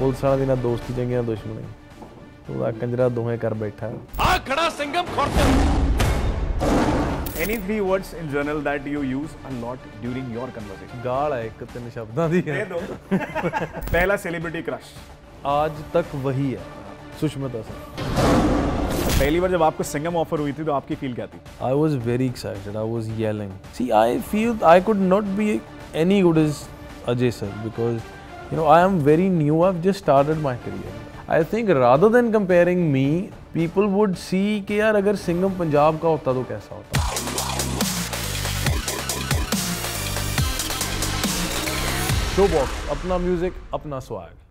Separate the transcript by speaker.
Speaker 1: Police वाला दी ना दोस्ती चंगी ना दुश्मनी, तो कंजरा दोहें कर बैठा आ खड़ा Singham Khurd.
Speaker 2: Any 3 words in general that you use a lot during your conversation?
Speaker 1: गाल है एक 3 शब्दां दी है।
Speaker 2: दे दो। पहला सेलिब्रिटी क्रश
Speaker 1: आज तक वही है, सुष्मिता सेन।
Speaker 2: पहली बार जब आपको सिंघम ऑफर हुई थी तो आपकी फील क्या थी?
Speaker 1: I was very excited. I was yelling. See, I feel I could not be any good as Ajay sir because you know I am very new. I've just started my career. I think rather than comparing me, people would see कि यार अगर सिंघम पंजाब का होता तो कैसा होता। ShowBox, अपना music, अपना स्वैग।